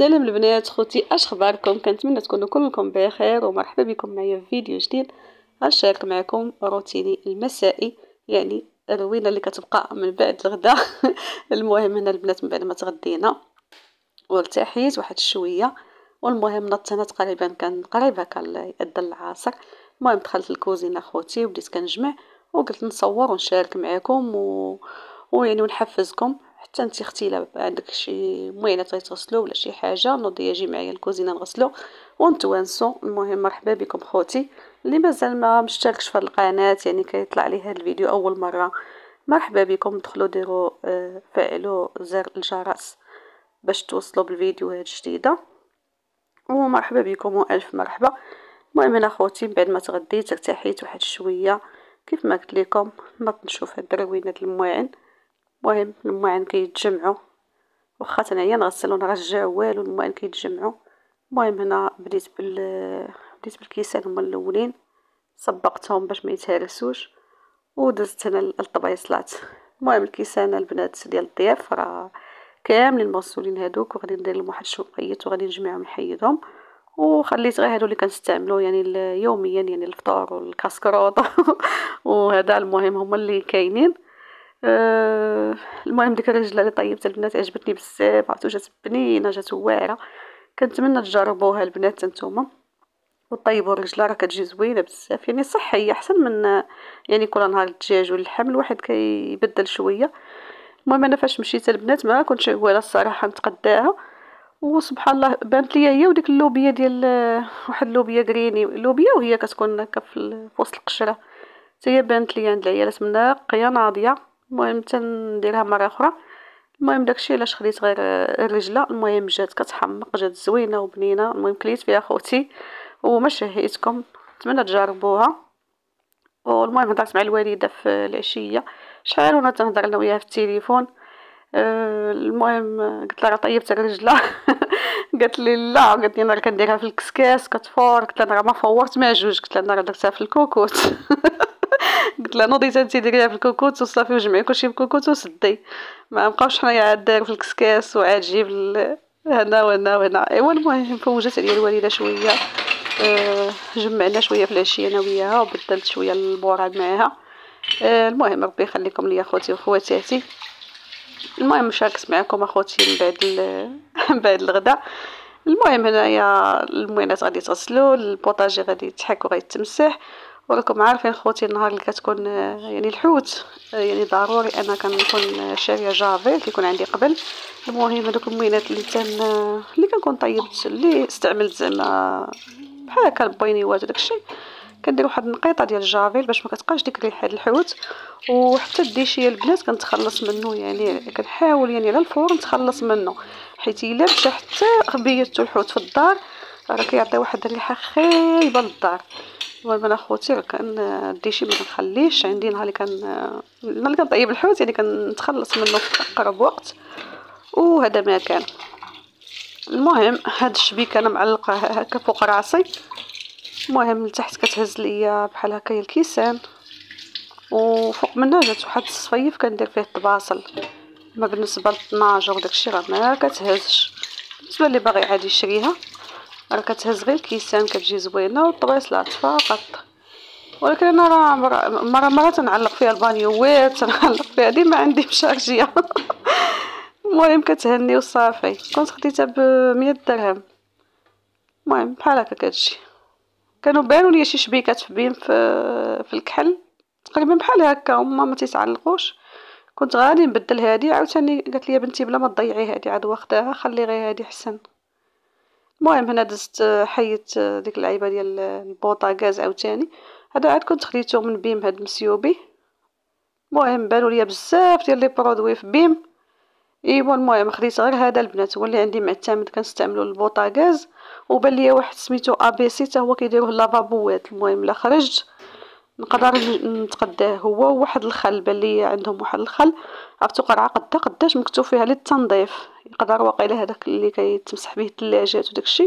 سلام البنات خوتي، اش اخباركم؟ كنتمنى تكونوا كلكم بخير ومرحبا بكم معايا في فيديو جديد. غنشارك معكم روتيني المسائي، يعني الروينه اللي كتبقى من بعد الغداء. المهم هنا البنات من بعد ما تغدينا وارتاحيت واحد شويه، والمهم نضت تقريبا كان قريب هكا يأذن العصر. المهم دخلت الكوزينه خوتي وبديت كنجمع وقلت نصور ونشارك معكم ويعني ونحفزكم حتى انت اختي لا عندك شي موينه تغي تغسلو ولا شي حاجه نوضي يجي معايا الكوزينه نغسلو ونتوانسو. المهم مرحبا بكم خوتي اللي مازال ما مشتركش في القناه، يعني كيطلع لي هذا الفيديو اول مره، مرحبا بكم. دخلوا ديروا فعلوا زر الجرس باش توصلوا بالفيديوهات جديده، ومرحبا بكم والف مرحبا. المهم انا خوتي من بعد ما تغديت ارتاحيت واحد شويه كيف ما قلت لكم، نضت نشوف هاد الروينات المواعن. المهم المواعن كيتجمعوا واخا تنعيا نغسل ونرجع والو، المواعن كيتجمعوا. المهم هنا بديت بالكيسان هما الاولين، صبقتهم باش ما يتهرسوش ودزت هنا الطبيصلات. المهم الكيسان البنات ديال الضياف راه كاملين مغسولين هادوك، وغادي ندير لهم واحد شوقيت وغادي نجمعهم نحيدهم، وخليت غير هادو اللي كنستعملو يعني يوميا، يعني الفطور والكاسكروط وهذا. المهم هما اللي كاينين. المهم ديك الرجله اللي طيبت البنات عجبتني بزاف، عرفتو جات بنينه جات واعره، كنتمنى تجربوها البنات نتوما وطيبوا الرجله، راه كتجي زوينه بزاف، يعني صحيه احسن من يعني كل نهار الدجاج واللحم، الواحد كيبدل شويه. المهم انا فاش مشيت البنات ما كنتش عواله الصراحه نتقداها، وسبحان الله بانت لي هي وديك اللوبيه ديال واحد اللوبيه كريني، لوبيه وهي كتكون هكا في وسط القشره، حتى هي بانت لي عند العيالات مناقيه ناضيه. المهم تنديرها مره اخرى. المهم داكشي علاش خديت غير الرجله. المهم جات كتحمق، جات زوينه وبنينه. المهم كليت فيها خوتي وما شهيتكم، نتمنى تجربوها. والمهم هضرت مع الوالده في العشيه شحال وانا تنهضر انا وياها في التليفون. المهم قلت لها راه طيبت الرجله. قالت لي لا، قالت لي انا راه كنديرها في الكسكاس كتفور. قلت لها راه ما فورت مع جوج، قلت لها انا راه درتها في الكوكوت. قلت لها نوضي انت ديريها في الكوكوت وصافي وجمعي كلشي في الكوكوت وسدي، ما بقاوش حنايا عاد داير في الكسكاس وعاد جيب هنا وهنا وهنا. ايوا المهم فوجت عليا الوالده شويه، جمعنا شويه في العشيه انا وياها وبدلت شويه الموراد معاها. المهم ربي يخليكم ليا خوتي وخواتاتي. المهم شاركت معكم اخوتي من بعد من بعد الغداء. المهم هنايا الموينات غادي يتغسلوا، البوطاجي غادي يتحك وغادي يتمسح. وراكم عارفين خوتي النهار اللي كتكون يعني الحوت، يعني ضروري انا كنكون شاريه جافيل كيكون عندي قبل. المهم هذوك الموينات اللي كنكون طيبت اللي استعملت زعما بحال هكا البوينيوات وداكشي، كندير واحد النقيطه ديال الجافيل باش ما كتبقاش ديك ريحه الحوت. وحتى الديشيه البنات كنتخلص منه، يعني كنحاول يعني على الفور نتخلص منه، حيت الا مشى حتى بيتو الحوت في الدار راه كيعطي واحد الريحه خايبه للدار. المهم انا خوتي راه كان الديشي ما كنخليش عندي، نهار اللي كنطيب الحوت يعني كنتخلص منه في اقرب وقت، وهذا ما كان. المهم هاد الشبيكه انا معلقه هكا فوق راسي. المهم لتحت كتهز ليا بحال هكا الكيسان، وفوق منها جات واحد الصفيف كندير فيه الطباصل. ما بالنسبه للطناجر وداكشي راه ما كتهزش، بالنسبه اللي باغي عادي يشريها راه كتهز غير الكيسان كتجي زوينه والطبيصلات فقط. ولكن انا راه مره تنعلق فيها البانيوات، تنعلق فيها ديما عندي مشارجيه. المهم كتهني وصافي. كنت خديتها ب100 درهم. المهم بحال هكا كتجي. كانوا بانوا لي شي شبيكات في بيم في الكحل تقريبا بحال هكا هما ما تيتعلقوش. كنت غادي نبدل هادي، عاوتاني قالت لي يا بنتي بلا ما تضيعي هادي عاد واخداها، خلي غير هادي حسن. المهم هنا دزت حيت ديك اللعيبه ديال البوطاغاز عاوتاني، هذا عاد كنت خديته من بيم هاد مسيوبي. المهم بانوا لي بزاف ديال لي برودوي في بيم. ايوا المهم خديت غير هذا البنات، هو اللي عندي معتمد كنستعملو البوطاغاز، وبان لي واحد سميتو ا بي سي حتى هو كيديروه اللافابوات. المهم لا خرجت نقدر نتقداه هو وواحد الخل، بان لي عندهم واحد الخل عرفتو قرعه قداش مكتوب فيها للتنظيف، يقدر واقيلا هذاك اللي كيتمسح به الثلاجات وداكشي.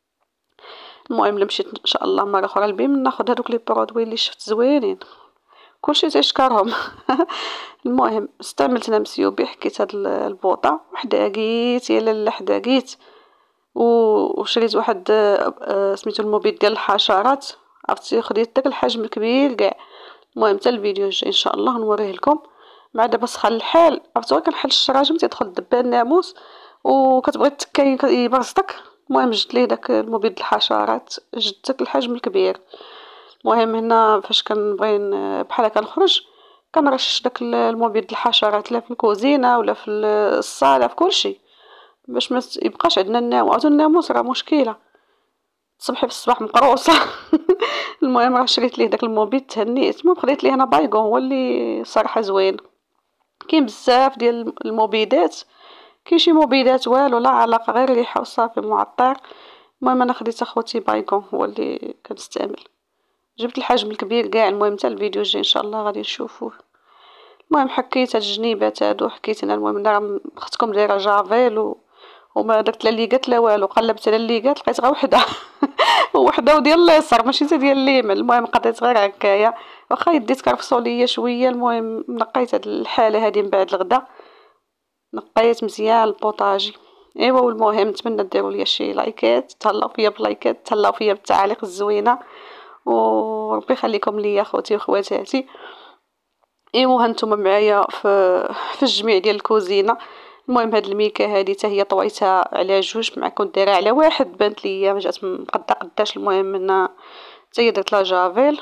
المهم مشيت ان شاء الله مره اخرى للبيم ناخذ هذوك لي برودوي اللي شفت زوينين، كلشي تيشكرهم. المهم استعملت انا مسيوبي، حكيت هاد البوطه وحداقيت يا لاله حداقيت. وشريت واحد سميتو المبيد ديال الحشرات، عرفتي خديت داك الحجم الكبير كاع. المهم حتى الفيديو الجاي ان شاء الله نوريه لكم. مع دابا سخن الحال، عرفتوا كنحل الشراجم تيدخل الدبان الناموس وكتبغي تكاين يبرصدك. المهم جبت ليه داك المبيد الحشرات، جبت داك الحجم الكبير. المهم هنا فاش كنبغي بحال هكا نخرج كنرش داك المبيد الحشرات لا في الكوزينه ولا في الصاله في كلشي باش ما يبقاش عندنا الناموس. الناموس راه مشكله، تصبحي في الصباح مقروصه. المهم راه شريت ليه داك المبيد تهنيت. المهم خديت ليه انا بايغون هو اللي صراحه زوين. كاين بزاف ديال المبيدات، كاين شي مبيدات والو لا علاقه غير ريحه وصافي معطر. المهم انا خديت اخوتي بايغون هو اللي كنستعمل، جبت الحجم الكبير كاع. المهم حتى الفيديو الجاي ان شاء الله غادي نشوفوه. المهم حكيت هاد الجنيبات هادو حكيت انا. المهم انا اختكم دايره جافيل وما درت لا ليغات لا والو، قلبت على الليغات لقيت غير وحده. وحده وديال اليسار ماشي حتى ديال اليمين. المهم قضيت غير هكايا واخا يدي تكرفصوا ليا شويه. المهم نقيت هاد الحاله هادي من بعد الغدا، نقيت مزيان البوطاجي. ايوا والمهم نتمنى ديروا لي شي لايكات، تهلاو فيا بلايكات، تهلاو فيا بالتعاليق الزوينه، وربي يخليكم ليا خوتي وخواتاتي. ايوا هانتوما معايا في الجميع ديال الكوزينه. المهم هاد الميكه هادي حتى هي طويتها على جوج، مع كنت دايره على واحد بانت ليا جات مقدا قداش. المهم هنا حتى هي درت لا جافيل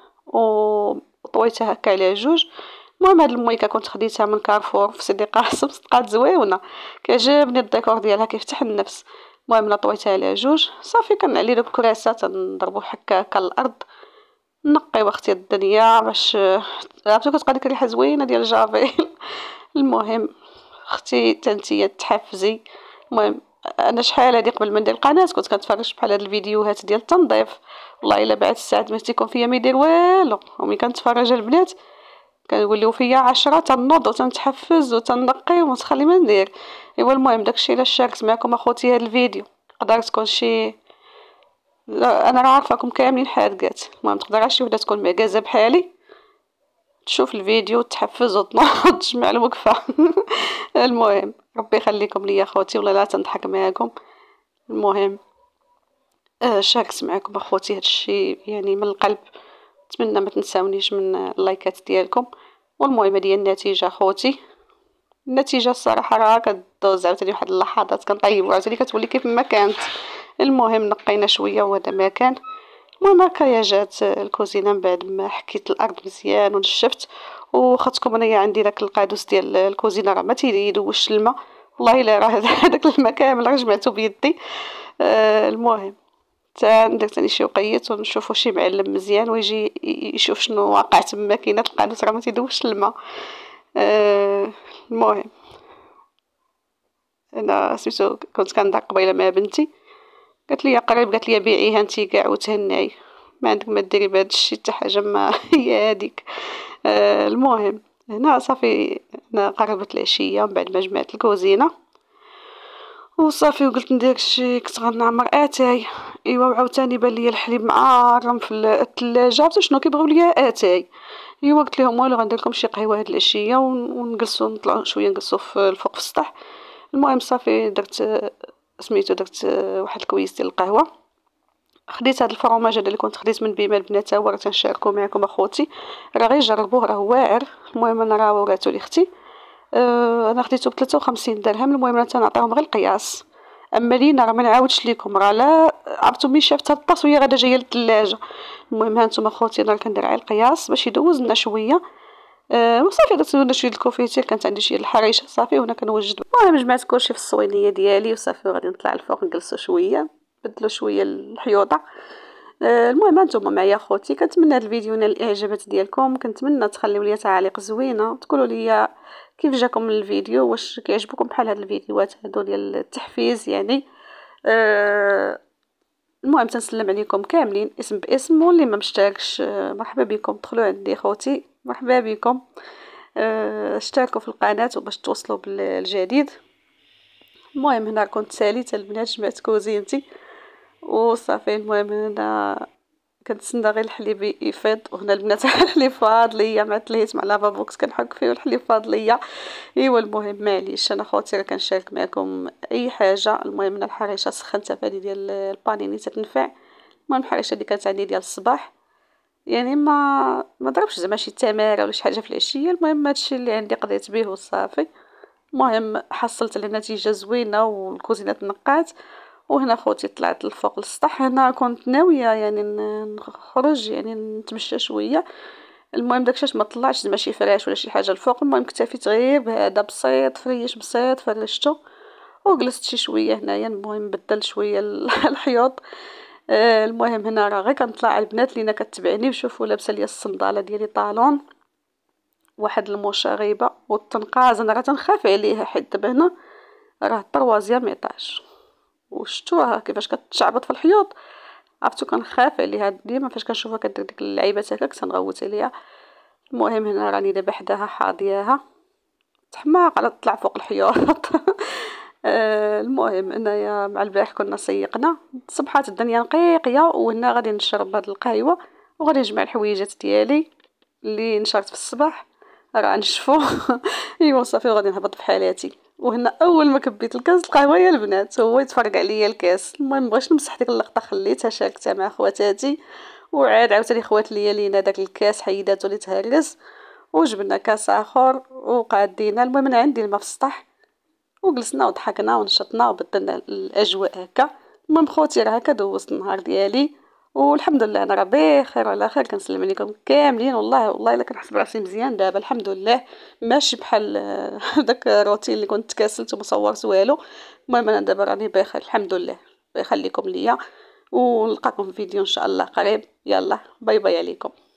وطويتها هكا على جوج. المهم هاد الميكه كنت خديتها من كارفور في سيدي قاسم، صدقات زويونه كيعجبني الديكور ديالها كيفتح النفس. المهم انا طويتها على جوج صافي. كان علي دوك الكراسات نضربو هكا الارض، نقي واختي الدنيا باش عرفتو كتبقى ديك الريحه زوينه ديال الجافيل. المهم اختي تنتيا تحفزي. المهم انا شحال هادي قبل ما ندير القناه كنت كنتفرج بحال هاد الفيديوهات ديال التنظيف، والله الا بعد الساعات ما تيكون فيا ما يدير والو. وملي كنتفرج البنات كنوليو فيا 10 تنوض وتنتحفز وتنقي ومتخلي ما ندير. ايوا المهم داكشي علاش شاركت معكم اخوتي هاد الفيديو. تقدر تكون شي، لا انا راه عارفاكم كاملين حارقات. المهم تقدر شي وحده تكون معكازه بحالي تشوف الفيديو وتحفز وتنوض تجمع الوقفه. المهم ربي يخليكم ليا خوتي، والله لا تنضحك معاكم. المهم شاركت معكم اخوتي هادشي يعني من القلب. نتمنى ما تنساونيش من اللايكات ديالكم. والمهم هذه النتيجه خوتي. النتيجه الصراحه راه كدوز عاوتاني واحد اللحظات كنطيبو عاوتاني كتولي كيف ما كانت. المهم نقينا شويه وهذا ما كان. المهم هكايا جات الكوزينه من بعد ما حكيت الارض مزيان ونشفت. وخدتكم انايا عندي داك القادوس ديال الكوزينه راه ما تيدوش الماء، والله الا راه هذاك الماء كامل راه جمعته بيدي. المهم درت ثاني شي وقيت ونشوفوا شي معلم مزيان ويجي يشوف شنو واقع تما. كاينه القادوس راه ما تيدوش الماء. المهم انا سميتو كنت كندار قبيله مع بنتي، قالت لي قريب، قالت لي بيعيها انتي كاع وتهناي، ما عندك ما ديري بهذا الشيء حتى حاجه ما. هي هذيك. المهم هنا صافي انا قربت العشيه من بعد ما جمعت الكوزينه وصافي وقلت ندير شي كنت غنعمر اتاي. ايوا وعاوتاني بان لي الحليب معارم في الثلاجه. عرفتوا شنو كيبغيو ليا اتاي. ايوا قلت لهم والو غندير لكم شي قهوه هاد العشيه ونجلسوا نطلعوا شويه نجلسوا في الفوق في السطح. المهم صافي درت سميتو درت واحد الكويس ديال القهوه. خديت هاد الفرماج هذا اللي كنت خديت من بما البنات هو راه تنشاركو معكم اخوتي، راه غير جربوه راه واعر. المهم انا راه وراتو لختي. انا خديته ب 53 درهم. المهم انا تنعطيهم غير القياس. اما لينا راه ما نعاودش لكم راه لا عرفتوا ملي شافت هاد الطاس وهي غادا جايه للثلاجه. المهم هانتوما اخوتي انا كندير على القياس باش يدوز لنا شويه. وصافي درت لنا شويه الكوفيتير، كانت عندي شي الحريشه صافي وانا كنوجد. المهم جمعت كلشي في الصوينيه ديالي وصافي وغادي نطلع الفوق نجلسوا شويه بدلوا شويه الحيوطه. المهم هانتوما معايا خوتي. كنتمنى هذا الفيديو نال الاعجابات ديالكم. كنتمنى تخليو لي تعاليق زوينه وتقولوا لي كيف جاكم الفيديو، واش كيعجبكم بحال هاد الفيديوهات هادو ديال التحفيز يعني. المهم تنسلم عليكم كاملين اسم باسم، واللي ما مشتركش مرحبا بكم دخلوا عندي خوتي مرحبا بكم. اشتركوا في القناه وباش توصلوا بالجديد. المهم هنا كنت ساليت البنات جمعت كوزينتي وصافي. المهم هنا كنتسنى غير الحليب يفيض، وهنا البنات الحليب فاض ليا، ما تلهيت مع لافابوكس كنحك فيه والحليب فاض ليا. ايوا المهم معليش، انا خوتي راه كنشارك معكم اي حاجه. المهم انا الحريشه سخنتها فهادي ديال البانيني تتنفع. المهم الحريشه اللي كانت عندي ديال الصباح، يعني ما ضربش زعما شي تماره ولا شي حاجه في العشيه. المهم هادشي اللي عندي قضيت به وصافي. المهم حصلت على نتيجه زوينه والكوزينه تنقات. وهنا خوتي طلعت للفوق للسطح. هنا كنت ناويه يعني نخرج يعني نتمشى شويه. المهم داكشي ما طلعش زعما شي فراش ولا شي حاجه الفوق. المهم اكتفيت غير بهذا بسيط، فريش بسيط فرشته وجلست شي شويه هنايا. المهم بدل شويه الحيوط. المهم هنا راه غير كنطلع البنات اللي كتبعني وشوفوا لابسه ليا الصنداله ديالي طالون واحد الموشه غايبه والتنقاز. انا راه تنخاف عليها حيت دابا هنا راه طروازيام ايطاج وشتوها كيفاش كتشعبط في الحيوط. عرفتو كنخاف عليها ديما فاش كنشوفها كدير ديك اللعيبات هكاك تنغوت عليها. المهم هنا راني دابا حداها حاضياها تحماق على تطلع فوق الحيوط. المهم انايا مع البارح كنا سيقنا صبحات الدنيا نقيقيه، وهنا غادي نشرب هاد القهوه وغادي نجمع الحويجات ديالي اللي نشرت في الصباح راه نشفو. ايوا صافي وغادي نهبط في حالاتي. وهنا اول ما كبيت الكاس القهوه يا البنات هو يتفرق عليا الكاس. المهم مبغيتش نمسح ديك اللقطه خليتها شاركتها مع خواتاتي. وعاد عاوتاني خوات ليا لينا داك الكاس حيداتو اللي تهرس وجبنا كاس اخر وقادينا. المهم انا عندي الماء في السطح وجلسنا وضحكنا ونشطنا وبدلنا الاجواء هكا. المهم خوتي راه هكا دوزت النهار ديالي والحمد لله انا راه بخير وعلى خير. كنسلم عليكم كاملين والله والله الا كنحس براسي مزيان دابا الحمد لله. ماشي بحال داك الروتين اللي كنت كاسلت وما صورت والو. المهم انا دابا راني بخير الحمد لله. يخليكم ليا ونلقاكم في فيديو ان شاء الله قريب. يلا باي باي عليكم.